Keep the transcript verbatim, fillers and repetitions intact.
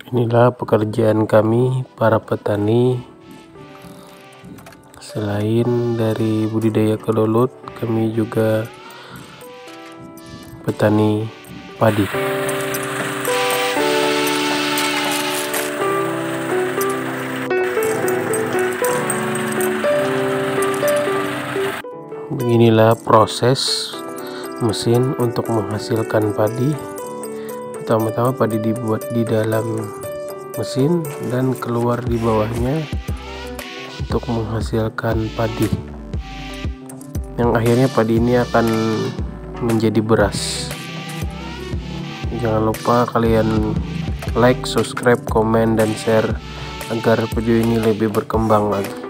Inilah pekerjaan kami para petani. Selain dari budidaya kelolut, kami juga petani padi. Beginilah proses mesin untuk menghasilkan padi. Pertama-tama padi dibuat di dalam mesin dan keluar di bawahnya untuk menghasilkan padi, yang akhirnya padi ini akan menjadi beras. Jangan lupa kalian like, subscribe, komen, dan share agar video ini lebih berkembang lagi.